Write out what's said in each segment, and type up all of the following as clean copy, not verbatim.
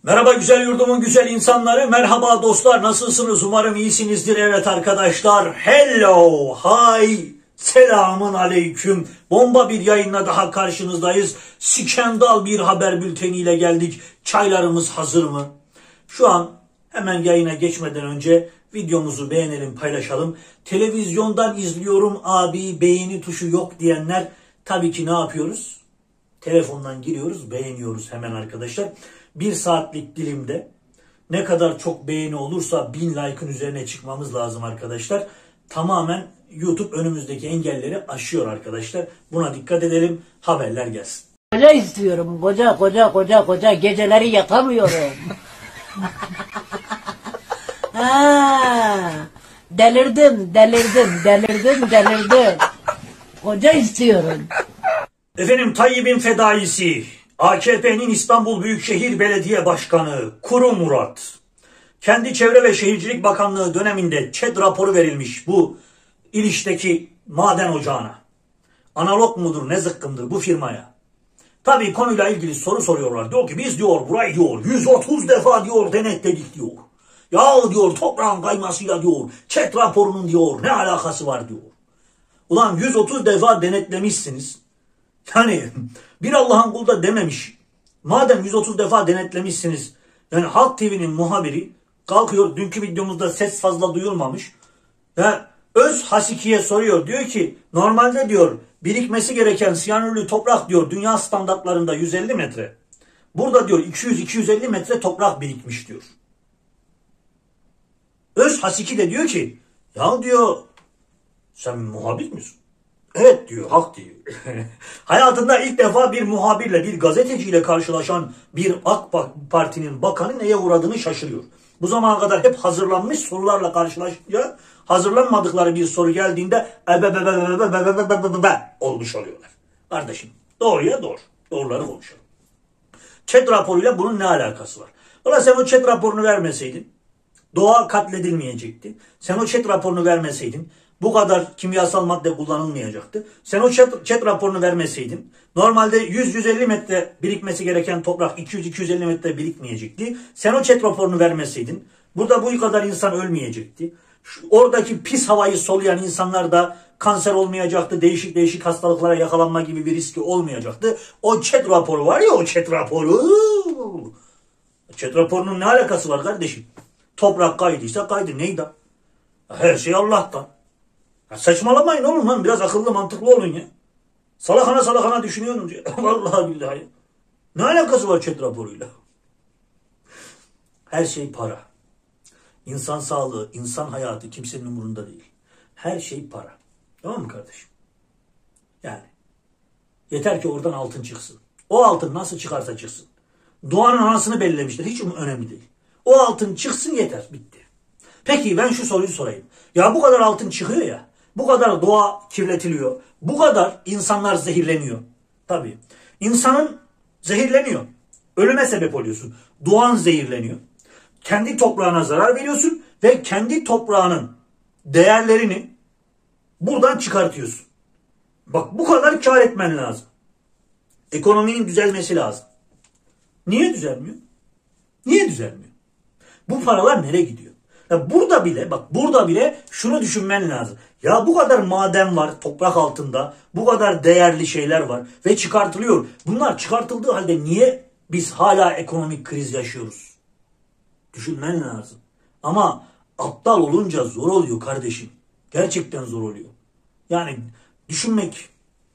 Merhaba güzel yurdumun güzel insanları, merhaba dostlar, nasılsınız? Umarım iyisinizdir. Evet arkadaşlar, hello, hi, selamun aleyküm. Bomba bir yayınla daha karşınızdayız. Skandal bir haber bülteniyle geldik. Çaylarımız hazır mı? Şu an hemen yayına geçmeden önce videomuzu beğenelim, paylaşalım. Televizyondan izliyorum abi, beğeni tuşu yok diyenler tabii ki ne yapıyoruz? Telefondan giriyoruz, beğeniyoruz hemen arkadaşlar. 1 saatlik dilimde ne kadar çok beğeni olursa 1000 like'ın üzerine çıkmamız lazım arkadaşlar. Tamamen YouTube önümüzdeki engelleri aşıyor arkadaşlar. Buna dikkat edelim, haberler gelsin. Koca istiyorum, koca, geceleri yatamıyorum. Delirdim. Koca istiyorum. Efendim, Tayyip'in fedaisi, AKP'nin İstanbul Büyükşehir Belediye Başkanı Kuru Murat, kendi Çevre ve Şehircilik Bakanlığı döneminde ÇED raporu verilmiş bu İliç'teki maden ocağına. Analog mudur ne zıkkımdır bu firmaya. Tabii konuyla ilgili soru soruyorlar. Diyor ki biz diyor burayı diyor 130 defa diyor denetledik diyor. Ya diyor toprağın kaymasıyla diyor ÇED raporunun diyor ne alakası var diyor. Ulan 130 defa denetlemişsiniz. Yani bir Allah'ın kulu da dememiş. Madem 130 defa denetlemişsiniz. Yani Halk TV'nin muhabiri kalkıyor, dünkü videomuzda ses fazla duyulmamış. Ya Öz Hasiki'ye soruyor. Diyor ki normalde diyor birikmesi gereken siyanürlü toprak diyor dünya standartlarında 150 metre. Burada diyor 200-250 metre toprak birikmiş diyor. Öz Hasiki de diyor ki ya diyor sen muhabir misin? Evet diyor, Halk diyor. Hayatında ilk defa bir muhabirle, bir gazeteciyle karşılaşan bir AK Parti'nin bakanı neye uğradığını şaşırıyor. Bu zamana kadar hep hazırlanmış sorularla karşılaşınca hazırlanmadıkları bir soru geldiğinde olmuş oluyorlar. Kardeşim doğruya doğru. Doğruları konuşalım. ÇED raporuyla bunun ne alakası var? Ulan sen o ÇED raporunu vermeseydin doğa katledilmeyecekti. Sen o ÇED raporunu vermeseydin bu kadar kimyasal madde kullanılmayacaktı. Sen o ÇED raporunu vermeseydin normalde 100-150 metre birikmesi gereken toprak 200-250 metre birikmeyecekti. Sen o ÇED raporunu vermeseydin burada bu kadar insan ölmeyecekti. Oradaki pis havayı soluyan insanlar da kanser olmayacaktı. Değişik hastalıklara yakalanma gibi bir riski olmayacaktı. O ÇED raporu var ya, o ÇED raporu. ÇED raporunun ne alakası var kardeşim? Toprak kaydıysa kaydı. Neydi? Her şey Allah'tan. Ya saçmalamayın oğlum lan. Biraz akıllı mantıklı olun ya. Salakana düşünüyorsunuz ya. Vallahi billahi. Ne alakası var ÇED raporuyla? Her şey para. İnsan sağlığı, insan hayatı kimsenin umurunda değil. Her şey para. Tamam mı kardeşim? Yani. Yeter ki oradan altın çıksın. O altın nasıl çıkarsa çıksın. Doğanın anasını bellemişler. Hiç önemli değil. O altın çıksın yeter. Bitti. Peki ben şu soruyu sorayım. Ya bu kadar altın çıkıyor ya. Bu kadar doğa kirletiliyor. Bu kadar insanlar zehirleniyor. Tabii. İnsanın zehirleniyor. Ölüme sebep oluyorsun. Doğan zehirleniyor. Kendi toprağına zarar veriyorsun ve kendi toprağının değerlerini buradan çıkartıyorsun. Bak bu kadar kar etmen lazım. Ekonominin düzelmesi lazım. Niye düzelmiyor? Niye düzelmiyor? Bu paralar nereye gidiyor? Ya burada bile şunu düşünmen lazım. Ya bu kadar maden var toprak altında. Bu kadar değerli şeyler var ve çıkartılıyor. Bunlar çıkartıldığı halde niye biz hala ekonomik kriz yaşıyoruz? Düşünmen lazım. Ama aptal olunca zor oluyor kardeşim. Gerçekten zor oluyor. Yani düşünmek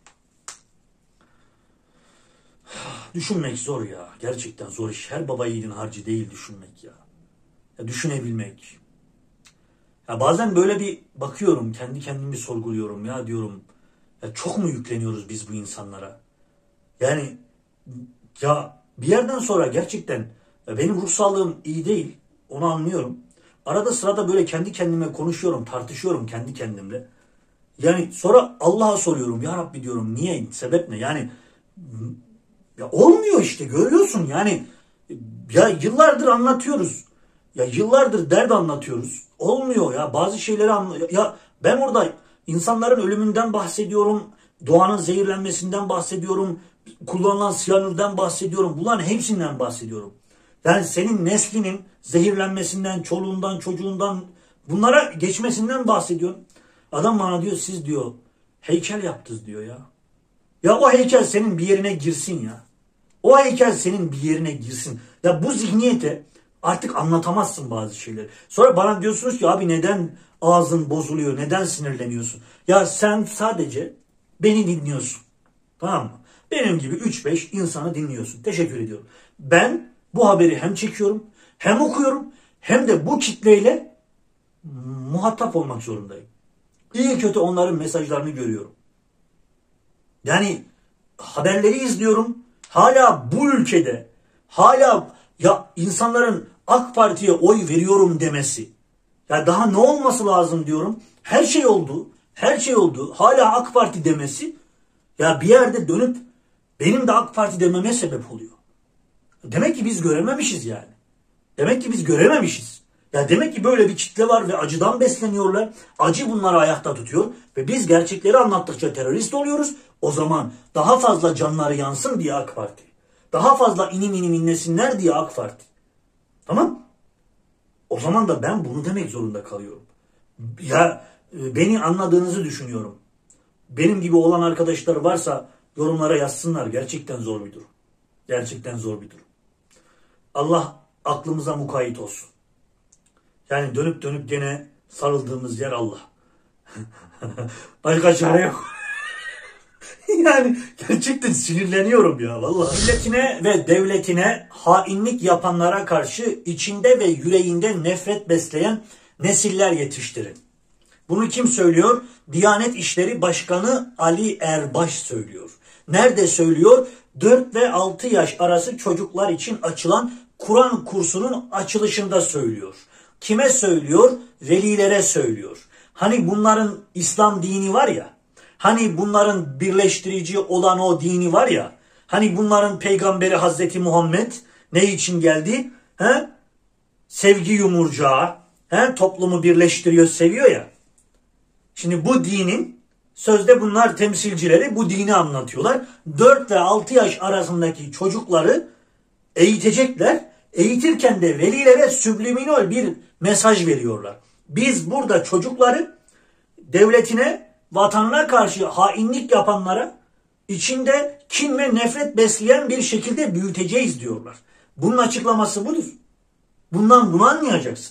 zor ya. Gerçekten zor iş. Her baba yiğidin harcı değil düşünmek ya. Ya düşünebilmek. Ya bazen böyle bir bakıyorum, kendi kendimi sorguluyorum ya, diyorum. Ya çok mu yükleniyoruz biz bu insanlara? Yani ya bir yerden sonra gerçekten benim ruh sağlığım iyi değil. Onu anlıyorum. Arada sırada böyle kendi kendime konuşuyorum, tartışıyorum kendi kendimle. Yani sonra Allah'a soruyorum. Ya Rabbi diyorum, niye? Sebep ne? Yani ya olmuyor işte, görüyorsun yani. Ya yıllardır anlatıyoruz. Ya yıllardır dert anlatıyoruz. Olmuyor ya. Bazı şeyleri ya ben orada insanların ölümünden bahsediyorum. Doğanın zehirlenmesinden bahsediyorum. Kullanılan siyanürden bahsediyorum. Bunların hepsinden bahsediyorum. Yani senin neslinin zehirlenmesinden, çoluğundan, çocuğundan bunlara geçmesinden bahsediyorum. Adam bana diyor siz diyor heykel yaptınız diyor ya. Ya o heykel senin bir yerine girsin ya. O heykel senin bir yerine girsin. Ya bu zihniyete artık anlatamazsın bazı şeyleri. Sonra bana diyorsunuz ki abi neden ağzın bozuluyor, neden sinirleniyorsun? Ya sen sadece beni dinliyorsun. Tamam mı? Benim gibi 3-5 insanı dinliyorsun. Teşekkür ediyorum. Ben bu haberi hem çekiyorum, hem okuyorum, hem de bu kitleyle muhatap olmak zorundayım. İyi kötü onların mesajlarını görüyorum. Yani haberleri izliyorum. Hala bu ülkede, hala ya insanların AK Parti'ye oy veriyorum demesi. Ya daha ne olması lazım diyorum. Her şey oldu. Her şey oldu. Hala AK Parti demesi. Ya bir yerde dönüp benim de AK Parti dememe sebep oluyor. Demek ki biz görememişiz yani. Demek ki biz görememişiz. Ya demek ki böyle bir kitle var ve acıdan besleniyorlar. Acı bunları ayakta tutuyor. Ve biz gerçekleri anlattıkça terörist oluyoruz. O zaman daha fazla canları yansın diye AK Parti. Daha fazla inim inim inlesinler diye AK Parti. Tamam? O zaman da ben bunu demek zorunda kalıyorum. Ya beni anladığınızı düşünüyorum. Benim gibi olan arkadaşlar varsa yorumlara yazsınlar. Gerçekten zor bir durum. Gerçekten zor bir durum. Allah aklımıza mukayyet olsun. Yani dönüp dönüp gene sarıldığımız yer Allah. Başka çare yok. Yani gerçekten sinirleniyorum ya vallahi. Milletine ve devletine hainlik yapanlara karşı içinde ve yüreğinde nefret besleyen nesiller yetiştirin. Bunu kim söylüyor? Diyanet İşleri Başkanı Ali Erbaş söylüyor. Nerede söylüyor? 4 ve 6 yaş arası çocuklar için açılan Kur'an kursunun açılışında söylüyor. Kime söylüyor? Velilere söylüyor. Hani bunların İslam dini var ya, hani bunların birleştirici olan o dini var ya, hani bunların peygamberi Hazreti Muhammed ne için geldi? Sevgi yumurcağı, toplumu birleştiriyor, seviyor ya. Şimdi bu dinin sözde bunlar temsilcileri bu dini anlatıyorlar. 4 ve 6 yaş arasındaki çocukları eğitecekler. Eğitirken de velilere subliminal bir mesaj veriyorlar. Biz burada çocukları devletine, vatanına karşı hainlik yapanlara içinde kin ve nefret besleyen bir şekilde büyüteceğiz diyorlar. Bunun açıklaması budur. Bundan bunu anlayacaksın.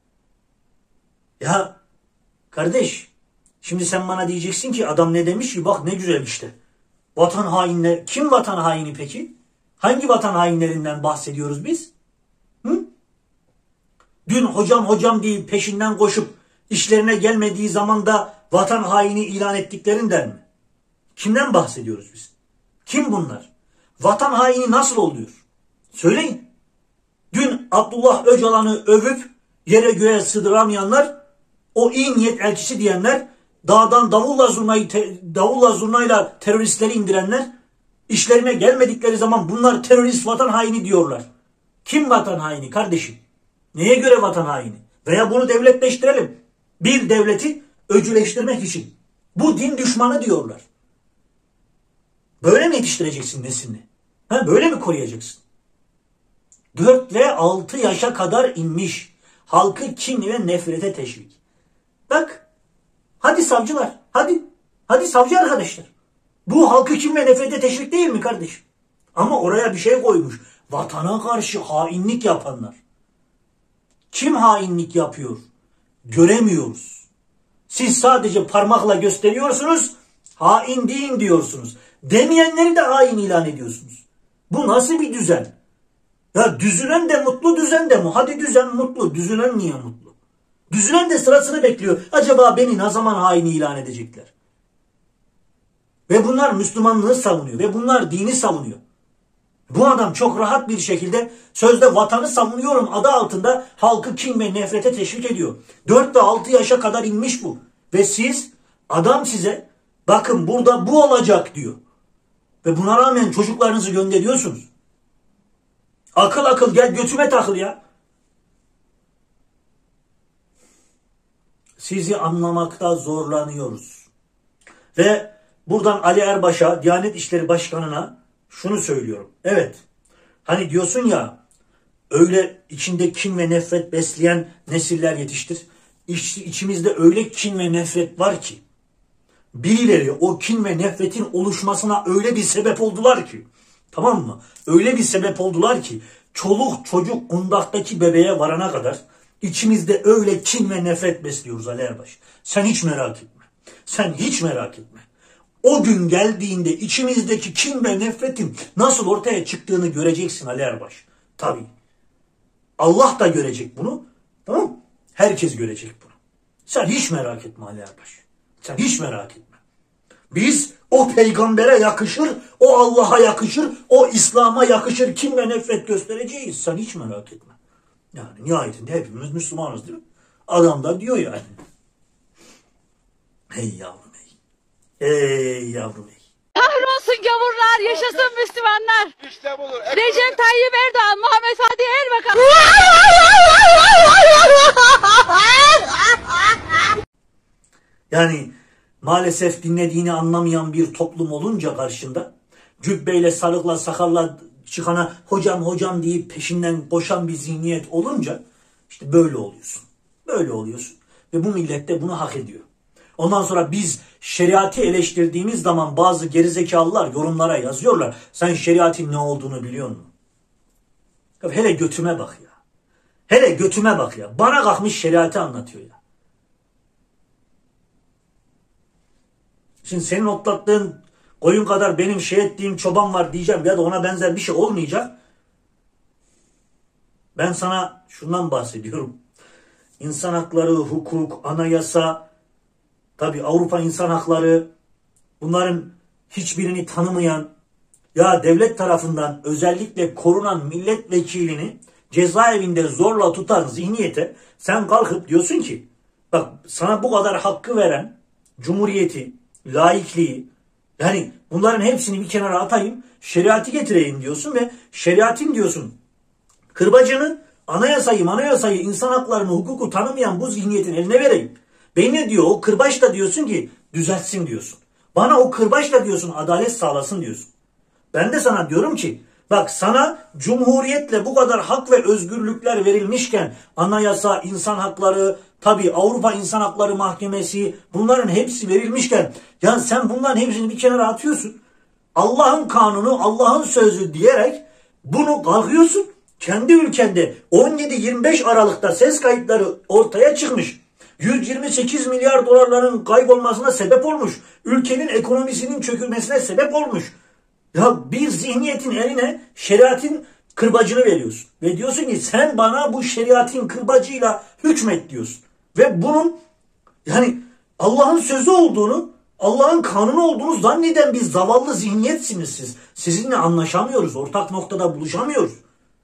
Ya kardeş, şimdi sen bana diyeceksin ki adam ne demiş ki bak ne güzel işte. Vatan hainleri, kim vatan haini peki? Hangi vatan hainlerinden bahsediyoruz biz? Dün hocam deyip peşinden koşup işlerine gelmediği zaman da vatan haini ilan ettiklerinden mi? Kimden bahsediyoruz biz? Kim bunlar? Vatan haini nasıl oluyor? Söyleyin. Dün Abdullah Öcalan'ı övüp yere göğe sığdıramayanlar, o iyi niyet elçisi diyenler, dağdan davulla zurnayla teröristleri indirenler, işlerine gelmedikleri zaman bunlar terörist, vatan haini diyorlar. Kim vatan haini kardeşim? Neye göre vatan haini? Veya bunu devletleştirelim. Bir devleti öcüleştirmek için. Bu din düşmanı diyorlar. Böyle mi yetiştireceksin neslini? Böyle mi koruyacaksın? 4 ve 6 yaşa kadar inmiş. Halkı kin ve nefrete teşvik. Bak. Hadi savcılar. Hadi. Hadi savcı arkadaşlar. Bu halkı kin ve nefrete teşvik değil mi kardeşim? Ama oraya bir şey koymuş. Vatana karşı hainlik yapanlar. Kim hainlik yapıyor? Göremiyoruz. Siz sadece parmakla gösteriyorsunuz. Hain deyin diyorsunuz. Demeyenleri de hain ilan ediyorsunuz. Bu nasıl bir düzen? Ya düzülen de mutlu, düzen de mi? Hadi düzen mutlu. Düzülen niye mutlu? Düzülen de sırasını bekliyor. Acaba beni ne zaman hain ilan edecekler? Ve bunlar Müslümanlığı savunuyor. Ve bunlar dini savunuyor. Bu adam çok rahat bir şekilde sözde vatanı savunuyorum adı altında halkı kin ve nefrete teşvik ediyor. 4 ve 6 yaşa kadar inmiş bu. Ve siz, adam size bakın burada bu olacak diyor. Ve buna rağmen çocuklarınızı gönderiyorsunuz. Akıl gel götüme takıl ya. Sizi anlamakta zorlanıyoruz. Ve buradan Ali Erbaş'a, Diyanet İşleri Başkanı'na şunu söylüyorum. Evet. Hani diyorsun ya öyle içinde kin ve nefret besleyen nesiller yetiştir. İçimizde öyle kin ve nefret var ki birileri o kin ve nefretin oluşmasına öyle bir sebep oldular ki, tamam mı? Öyle bir sebep oldular ki çoluk çocuk kundaktaki bebeğe varana kadar içimizde öyle kin ve nefret besliyoruz Ali Erbaş. Sen hiç merak etme. Sen hiç merak etme. O gün geldiğinde içimizdeki kin ve nefretin nasıl ortaya çıktığını göreceksin Ali Erbaş. Tabii. Allah da görecek bunu. Tamam mı? Herkes görecek bunu. Sen hiç merak etme Ali Erbaş. Sen hiç merak etme. Biz o peygambere yakışır, o Allah'a yakışır, o İslam'a yakışır kin ve nefret göstereceğiz. Sen hiç merak etme. Yani nihayetinde hepimiz Müslümanız değil mi? Adam da diyor yani. Hey yavrum hey. Hey yavrum hey. Kahrolsun gavurlar, yaşasın Müslümanlar. İşte budur. Recep Tayyip Erdoğan, Muhammed Fatih Erbakan. Yani maalesef dinlediğini anlamayan bir toplum olunca karşında cübbeyle, sarıkla, sakalla çıkana hocam hocam deyip peşinden koşan bir zihniyet olunca işte böyle oluyorsun. Böyle oluyorsun. Ve bu millet de bunu hak ediyor. Ondan sonra biz şeriatı eleştirdiğimiz zaman bazı gerizekalılar yorumlara yazıyorlar. Sen şeriatın ne olduğunu biliyor musun? Hele götüme bak ya. Hele götüme bak ya. Bana kalkmış şeriatı anlatıyor ya. Şimdi senin otlattığın koyun kadar benim ettiğim çoban var diyeceğim ya da ona benzer bir şey olmayacak. Ben sana şundan bahsediyorum. İnsan hakları, hukuk, anayasa, tabii Avrupa İnsan Hakları, bunların hiçbirini tanımayan, ya devlet tarafından özellikle korunan milletvekilini cezaevinde zorla tutan zihniyete sen kalkıp diyorsun ki, bak sana bu kadar hakkı veren cumhuriyeti, laikliği, yani bunların hepsini bir kenara atayım, şeriatı getireyim diyorsun ve şeriatın diyorsun kırbacını, anayasayı, insan haklarını, hukuku tanımayan bu zihniyetin eline vereyim. Beni diyor o kırbaçla diyorsun ki düzeltsin diyorsun. Bana o kırbaçla diyorsun adalet sağlasın diyorsun. Ben de sana diyorum ki bak sana cumhuriyetle bu kadar hak ve özgürlükler verilmişken anayasa, insan hakları, tabii Avrupa İnsan Hakları Mahkemesi, bunların hepsi verilmişken ya sen bunların hepsini bir kenara atıyorsun. Allah'ın kanunu, Allah'ın sözü diyerek bunu kalkıyorsun. Kendi ülkende 17-25 Aralık'ta ses kayıtları ortaya çıkmış. 128 milyar dolarların kaybolmasına sebep olmuş. Ülkenin ekonomisinin çökülmesine sebep olmuş. Ya bir zihniyetin eline şeriatın kırbacını veriyorsun. Ve diyorsun ki sen bana bu şeriatın kırbacıyla hükmet diyorsun. Ve bunun yani Allah'ın sözü olduğunu, Allah'ın kanunu olduğunu zanneden bir zavallı zihniyetsiniz siz. Sizinle anlaşamıyoruz. Ortak noktada buluşamıyoruz.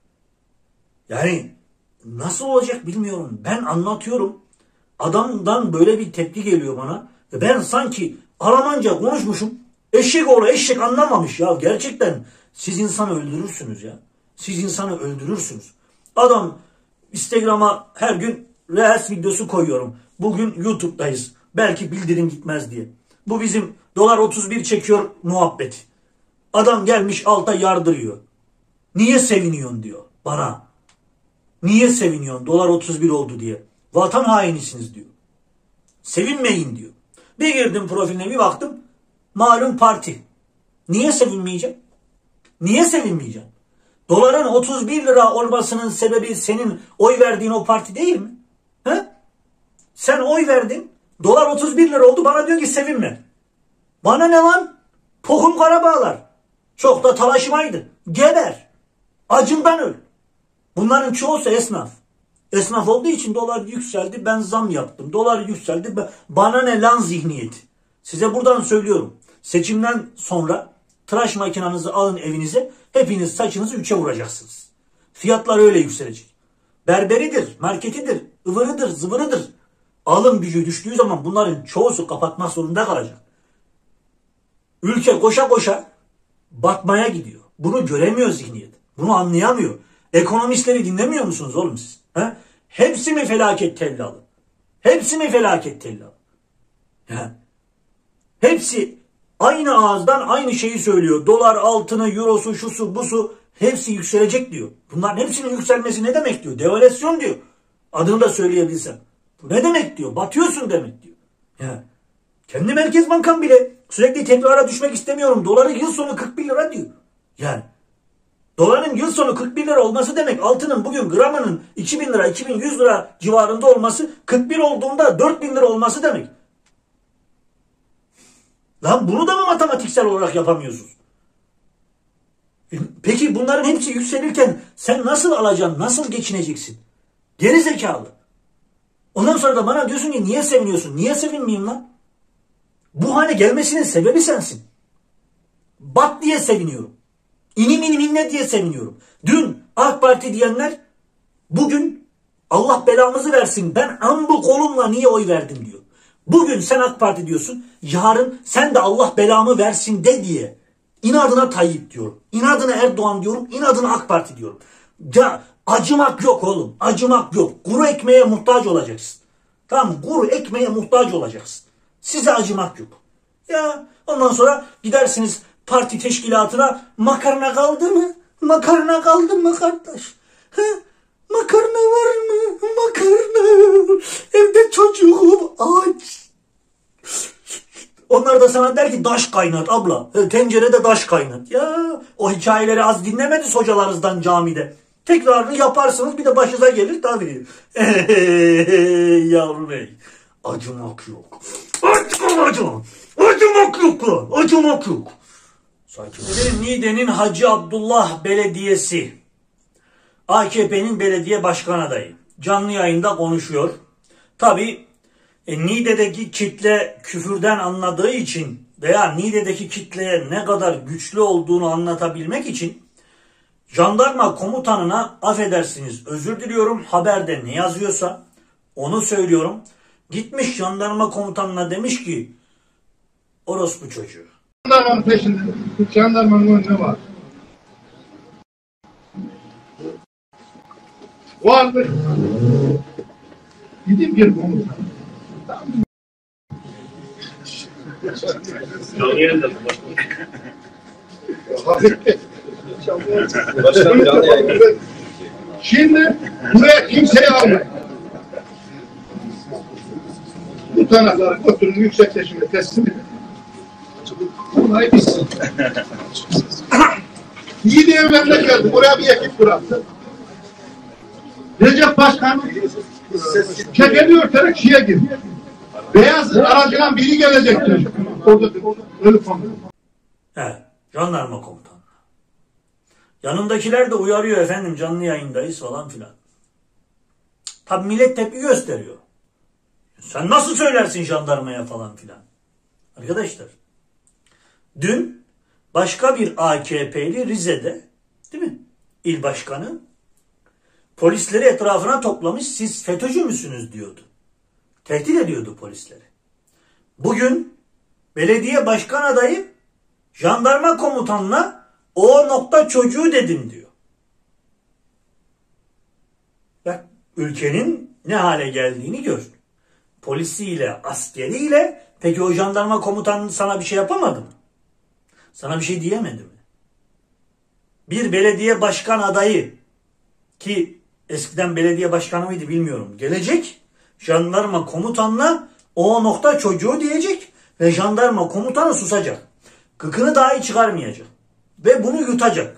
Yani nasıl olacak bilmiyorum. Ben anlatıyorum. Adamdan böyle bir tepki geliyor bana. Ve ben sanki Almanca konuşmuşum. Eşek oğlu eşek anlamamış ya. Gerçekten siz insanı öldürürsünüz ya. Siz insanı öldürürsünüz. Adam Instagram'a her gün Reels videosu koyuyorum. Bugün YouTube'dayız. Belki bildirim gitmez diye. Bu bizim dolar 31 çekiyor muhabbet. Adam gelmiş alta yardırıyor. Niye seviniyorsun diyor bana. Niye seviniyorsun dolar 31 oldu diye. Vatan hainisiniz diyor. Sevinmeyin diyor. Bir girdim profiline bir baktım. Malum parti. Niye sevinmeyeceğim? Niye sevinmeyeceğim? Doların 31 lira olmasının sebebi senin oy verdiğin o parti değil mi? He? Sen oy verdin. Dolar 31 lira oldu. Bana diyor ki sevinme. Bana ne lan? Tohum Karabağlar. Çok da talaşmaydı. Geber. Acından öl. Bunların çoğusu esnaf. Esnaf olduğu için dolar yükseldi. Ben zam yaptım. Dolar yükseldi. Bana ne lan zihniyeti. Size buradan söylüyorum. Seçimden sonra tıraş makinanızı alın evinize. Hepiniz saçınızı 3'e vuracaksınız. Fiyatlar öyle yükselecek. Berberidir, marketidir, ıvırıdır, zıvırıdır. Alım gücü düştüğü zaman bunların çoğusu kapatmak zorunda kalacak. Ülke koşa koşa batmaya gidiyor. Bunu göremiyor zihniyet. Bunu anlayamıyor. Ekonomistleri dinlemiyor musunuz oğlum siz? He? Hepsi mi felaket tellalı? Hepsi mi felaket tellalı? Ya. Hepsi aynı ağızdan aynı şeyi söylüyor. Dolar, altını, eurosu, şusu, busu. Hepsi yükselecek diyor. Bunların hepsinin yükselmesi ne demek diyor. Devalüasyon diyor. Adını da söyleyebilsem. Bu ne demek diyor. Batıyorsun demek diyor. Yani kendi Merkez Bankam bile sürekli tekrara düşmek istemiyorum. Doların yıl sonu 41 lira diyor. Yani doların yıl sonu 41 lira olması demek altının bugün gramının 2000 lira 2100 lira civarında olması 41 olduğunda 4000 lira olması demek. Lan bunu da mı matematiksel olarak yapamıyorsunuz? Peki bunların hepsi yükselirken sen nasıl alacaksın? Nasıl geçineceksin? Geri zekalı. Ondan sonra da bana diyorsun ki niye seviniyorsun? Niye sevinmeyeyim lan? Bu hale gelmesinin sebebi sensin. Bat diye seviniyorum. İnim inim inle diye seviniyorum. Dün AK Parti diyenler bugün Allah belamızı versin ben ambu kolumla niye oy verdim diyor. Bugün sen AK Parti diyorsun. Yarın sen de Allah belamı versin de diye. İnadına Tayyip diyorum. İnadına Erdoğan diyorum. İnadına AK Parti diyorum. Ya acımak yok oğlum. Acımak yok. Kuru ekmeğe muhtaç olacaksın. Tamam mı? Kuru ekmeğe muhtaç olacaksın. Size acımak yok. Ya ondan sonra gidersiniz parti teşkilatına makarna kaldı mı? Makarna kaldı mı kardeş? He? Makarna var mı? Makarna. Evde çocuğum aç. Onlar da sana der ki daş kaynat abla. Tencerede daş kaynat. Ya o hikayeleri az dinlemediniz hocalarınızdan camide. Tekrarını yaparsınız bir de başınıza gelir tabii. Yavrum bey. Acımak yok. Acımak. Acımak yok lan. Acımak yok. Sakin. Niğde'nin Hacı Abdullah Belediyesi. AKP'nin belediye başkan adayı. Canlı yayında konuşuyor. Tabii Niğde'deki kitle küfürden anladığı için veya Niğde'deki kitleye ne kadar güçlü olduğunu anlatabilmek için jandarma komutanına affedersiniz özür diliyorum haberde ne yazıyorsa onu söylüyorum. Gitmiş jandarma komutanına demiş ki orospu çocuğu. Jandarmanın peşinde. Jandarmanın önünde var. Vardır. Gidip bir komutan. Şimdi buraya kimseyi almayın. Bu tanakları götürün yüksekleşime teslim edin. Olay bitsin. İyi diye memleket buraya bir ekip bıraktı. Recep Başkan ceketi örterek şiye girdi. Beyaz aracıdan biri gelecektir. Orada ölü konu. Evet, jandarma komutanı. Yanındakiler de uyarıyor efendim canlı yayındayız falan filan. Tabi millet tepki gösteriyor. Sen nasıl söylersin jandarmaya falan filan. Arkadaşlar dün başka bir AKP'li Rize'de değil mi? İl başkanı polisleri etrafına toplamış siz FETÖ'cü müsünüz diyordu. Tehdit ediyordu polisleri. Bugün belediye başkan adayı jandarma komutanına o nokta çocuğu dedim diyor. Bak ülkenin ne hale geldiğini gör. Polisiyle, askeriyle peki o jandarma komutanı sana bir şey yapamadı mı? Sana bir şey diyemedi mi? Bir belediye başkan adayı ki eskiden belediye başkanı mıydı bilmiyorum. Gelecek jandarma komutanına o nokta çocuğu diyecek ve jandarma komutanı susacak. Kıkını dahi çıkarmayacak. Ve bunu yutacak.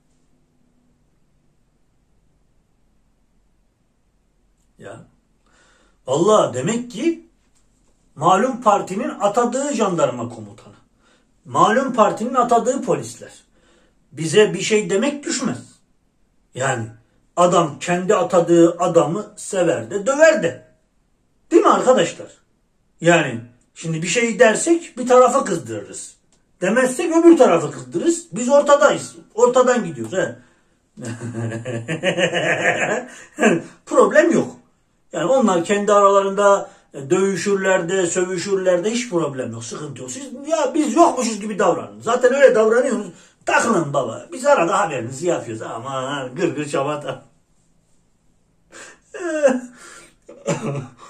Ya. Vallahi demek ki malum partinin atadığı jandarma komutanı. Malum partinin atadığı polisler. Bize bir şey demek düşmez. Yani adam kendi atadığı adamı sever de döver de. Değil mi arkadaşlar? Yani şimdi bir şey dersek bir tarafa kızdırırız. Demezsek öbür tarafı kızdırırız. Biz ortadayız. Ortadan gidiyoruz. He. Problem yok. Yani onlar kendi aralarında dövüşürler de, sövüşürler de hiç problem yok. Sıkıntı yok. Siz ya biz yokmuşuz gibi davranın. Zaten öyle davranıyorsunuz. Takılın baba. Biz arada haberinizi yapıyoruz. Aman gırgır çabata.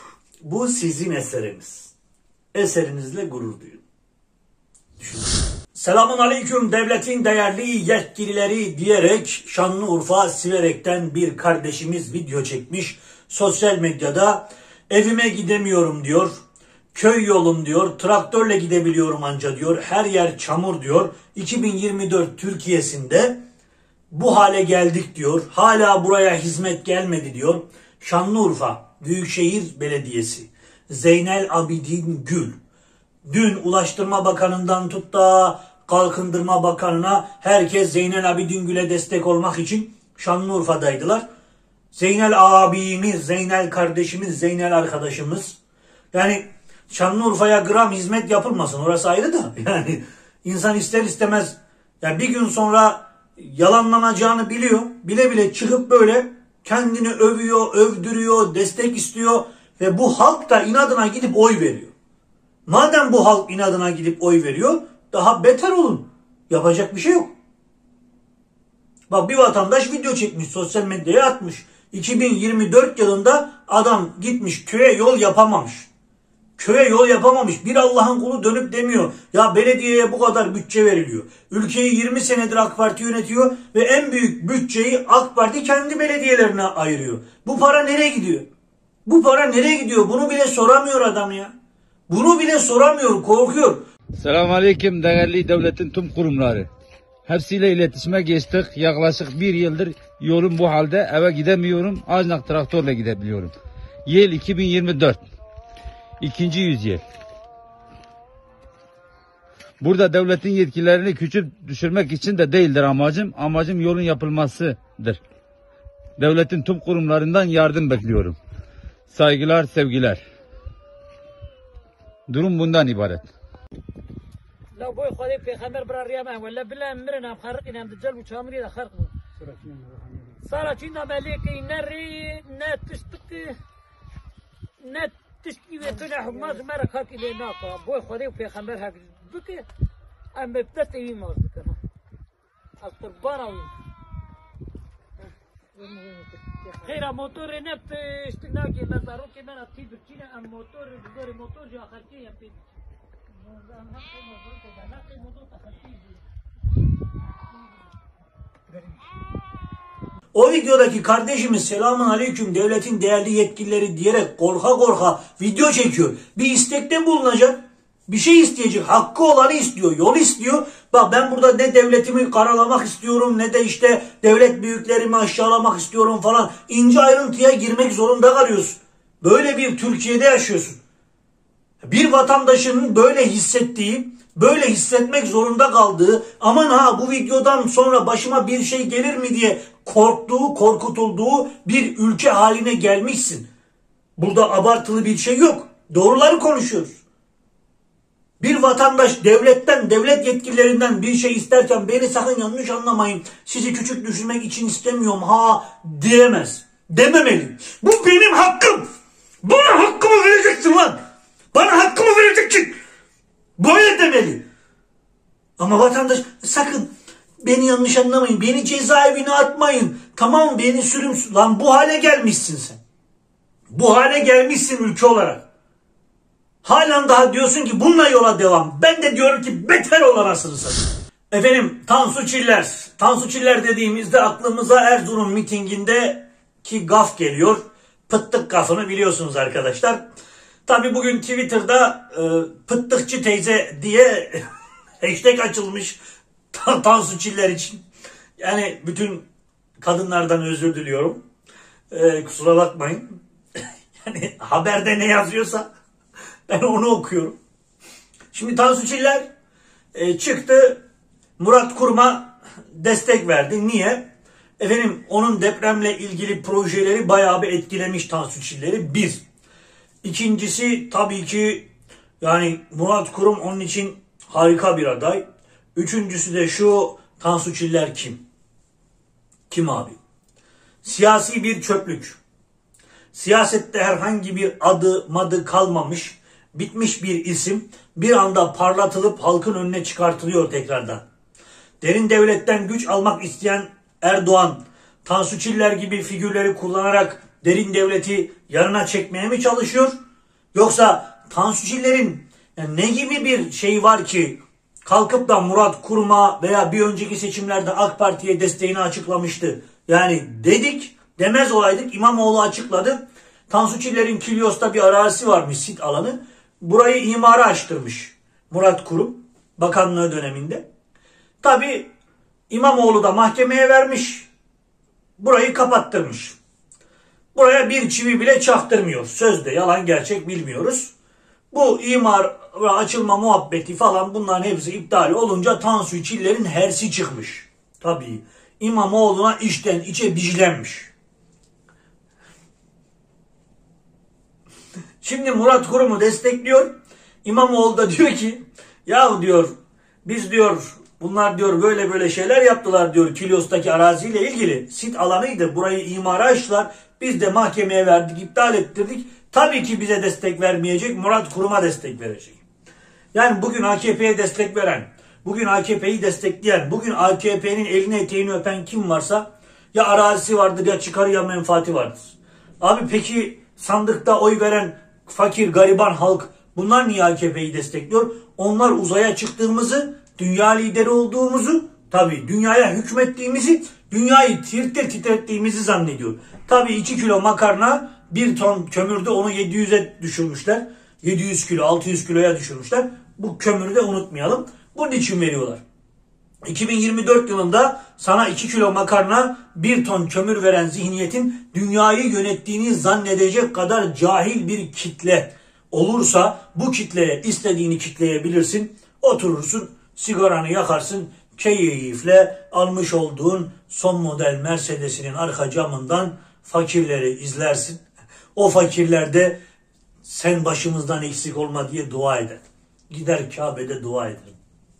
Bu sizin eseriniz. Eserinizle gurur duyun. Düşünün. Selamun aleyküm devletin değerli yetkilileri diyerek Şanlıurfa Siverek'ten bir kardeşimiz video çekmiş. Sosyal medyada evime gidemiyorum diyor. Köy yolum diyor. Traktörle gidebiliyorum anca diyor. Her yer çamur diyor. 2024 Türkiye'sinde bu hale geldik diyor. Hala buraya hizmet gelmedi diyor. Şanlıurfa Büyükşehir Belediyesi Zeynel Abidin Gül dün Ulaştırma Bakanı'ndan tut da Kalkındırma Bakanı'na herkes Zeynel Abidin Gül'e destek olmak için Şanlıurfa'daydılar. Zeynel abimiz, Zeynel kardeşimiz, Zeynel arkadaşımız. Yani Şanlıurfa'ya gram hizmet yapılmasın, orası ayrı da. Yani insan ister istemez yani bir gün sonra yalanlanacağını biliyor. Bile bile çıkıp böyle kendini övüyor, övdürüyor, destek istiyor ve bu halk da inadına gidip oy veriyor. Madem bu halk inadına gidip oy veriyor, daha beter olun. Yapacak bir şey yok. Bak bir vatandaş video çekmiş, sosyal medyaya atmış. 2024 yılında adam gitmiş köye yol yapamamış. Köye yol yapamamış. Bir Allah'ın kulu dönüp demiyor. Ya belediyeye bu kadar bütçe veriliyor. Ülkeyi 20 senedir AK Parti yönetiyor ve en büyük bütçeyi AK Parti kendi belediyelerine ayırıyor. Bu para nereye gidiyor? Bu para nereye gidiyor? Bunu bile soramıyor adam ya. Bunu bile soramıyor, korkuyor. Selamünaleyküm değerli devletin tüm kurumları. Hepsiyle iletişime geçtik. Yaklaşık bir yıldır yolum bu halde, eve gidemiyorum. Ancak traktörle gidebiliyorum. Yıl 2024. İkinci yüzyıl. Burada devletin yetkilerini küçük düşürmek için de değildir amacım. Amacım yolun yapılmasıdır. Devletin tüm kurumlarından yardım bekliyorum. Saygılar, sevgiler. Durum bundan ibaret. لو بوي خدي في خمر برا ريما ولا بلا مرنا مخرقنا دجال وشامري ده خرق صار كنا ملكي نري نتشتك نتشكي وتنا حماس مرة خاك إلى ناقة بوي خدي في خمر هاك بك أم بتتي ما ذكرنا القربان وين خير موتور نفط اشتناقي مزارو كمان أتي بركينا أم موتور بدور موتور جا خرقي يبي O videodaki kardeşimiz selamun aleyküm devletin değerli yetkilileri diyerek korka video çekiyor. Bir istekte bulunacak. Bir şey isteyecek. Hakkı olanı istiyor. Yol istiyor. Bak ben burada ne devletimi karalamak istiyorum ne de işte devlet büyüklerimi aşağılamak istiyorum falan. İnce ayrıntıya girmek zorunda kalıyorsun. Böyle bir Türkiye'de yaşıyorsun. Bir vatandaşının böyle hissettiği, böyle hissetmek zorunda kaldığı, aman ha bu videodan sonra başıma bir şey gelir mi diye korktuğu, korkutulduğu bir ülke haline gelmişsin. Burada abartılı bir şey yok. Doğruları konuşuyoruz. Bir vatandaş devletten, devlet yetkililerinden bir şey isterken beni sakın yanlış anlamayın, sizi küçük düşürmek için istemiyorum ha diyemez. Dememeli. Bu benim hakkım. Bana hakkımı vereceksin lan. Bana hakkımı vereceksin. Böyle demeli. Ama vatandaş sakın beni yanlış anlamayın. Beni cezaevine atmayın. Tamam beni sürüm. Lan bu hale gelmişsin sen. Bu hale gelmişsin ülke olarak. Halen daha diyorsun ki bununla yola devam. Ben de diyorum ki beter ol anasını satayım. Efendim Tansu Çiller. Tansu Çiller dediğimizde aklımıza Erzurum mitingindeki gaf geliyor. Pıttık gafını biliyorsunuz arkadaşlar. Tabi bugün Twitter'da pıttıkçı teyze diye hashtag açılmış Tansu Çiller için. Yani bütün kadınlardan özür diliyorum. Kusura bakmayın. Yani haberde ne yazıyorsa ben onu okuyorum. Şimdi Tansu Çiller çıktı. Murat Kurum'a destek verdi. Niye? Efendim onun depremle ilgili projeleri bayağı bir etkilemiş Tansu Çiller'i. Bir. İkincisi tabii ki yani Murat Kurum onun için harika bir aday. Üçüncüsü de şu, Tansu Çiller kim? Kim abi? Siyasi bir çöplük. Siyasette herhangi bir adı madı kalmamış, bitmiş bir isim bir anda parlatılıp halkın önüne çıkartılıyor tekrardan. Derin devletten güç almak isteyen Erdoğan, Tansu Çiller gibi figürleri kullanarak derin devleti yanına çekmeye mi çalışıyor? Yoksa Tansu Çiller'in yani ne gibi bir şey var ki kalkıp da Murat Kurum'a veya bir önceki seçimlerde AK Parti'ye desteğini açıklamıştı. Yani dedik, demez olaydık. İmamoğlu açıkladı. Tansu Çiller'in Kilyos'ta bir arazisi varmış, sit alanı. Burayı imara açtırmış Murat Kurum bakanlığı döneminde. Tabi İmamoğlu da mahkemeye vermiş. Burayı kapattırmış. Buraya bir çivi bile çaktırmıyor. Sözde yalan gerçek bilmiyoruz. Bu imara açılma muhabbeti falan bunların hepsi iptal olunca Tansu Çiller'in hersi çıkmış. Tabii İmamoğlu'na içten içe biclenmiş. Şimdi Murat Kurum'u destekliyor. İmamoğlu da diyor ki ya diyor biz diyor bunlar diyor böyle şeyler yaptılar diyor Kilyos'taki araziyle ilgili. Sit alanıydı, burayı imara açtılar. Biz de mahkemeye verdik, iptal ettirdik. Tabii ki bize destek vermeyecek, Murat Kurum'a destek verecek. Yani bugün AKP'ye destek veren, bugün AKP'yi destekleyen, bugün AKP'nin elini eteğini öpen kim varsa ya arazisi vardır ya çıkarı ya menfaati vardır. Abi peki sandıkta oy veren fakir, gariban halk bunlar niye AKP'yi destekliyor? Onlar uzaya çıktığımızı, dünya lideri olduğumuzu, tabii dünyaya hükmettiğimizi, dünyayı titrettiğimizi zannediyor. Tabii 2 kilo makarna, 1 ton kömürde onu 700'e düşürmüşler. 700 kilo, 600 kiloya düşürmüşler. Bu kömürü de unutmayalım. Bunun için veriyorlar. 2024 yılında sana 2 kilo makarna, 1 ton kömür veren zihniyetin dünyayı yönettiğini zannedecek kadar cahil bir kitle olursa bu kitleye istediğini kitleyebilirsin. Oturursun, sigaranı yakarsın, keyifle almış olduğun son model Mercedes'inin arka camından fakirleri izlersin. O fakirler de sen başımızdan eksik olma diye dua eder. Gider Kabe'de dua ederim.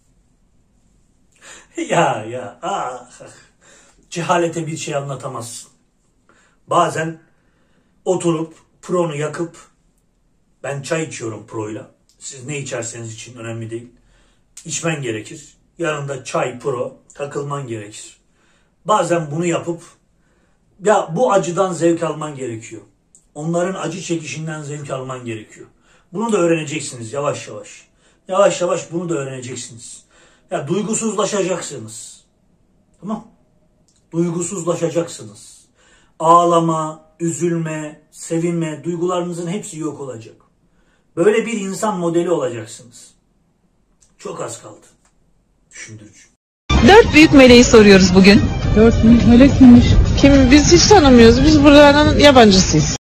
Cehalete bir şey anlatamazsın. Bazen oturup Pro'nu yakıp, ben çay içiyorum Pro'yla. Siz ne içerseniz için önemli değil. İçmen gerekir. Yanında çay, Pro takılman gerekir. Bazen bunu yapıp ya bu acıdan zevk alman gerekiyor. Onların acı çekişinden zevk alman gerekiyor. Bunu da öğreneceksiniz yavaş yavaş. Yavaş yavaş bunu da öğreneceksiniz. Ya duygusuzlaşacaksınız. Tamam? Duygusuzlaşacaksınız. Ağlama, üzülme, sevinme, duygularınızın hepsi yok olacak. Böyle bir insan modeli olacaksınız. Çok az kaldı. Düşündürücü. 4 büyük meleği soruyoruz bugün. 4 büyük melek kimmiş? Kim? Biz hiç tanımıyoruz. Biz buranın yabancısıyız.